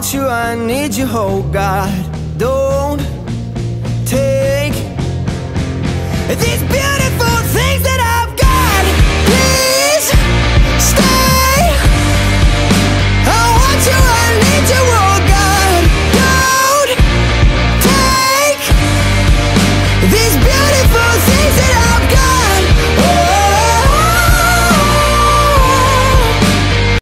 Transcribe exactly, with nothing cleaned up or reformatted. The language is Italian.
want you, I need you, oh God. Don't take this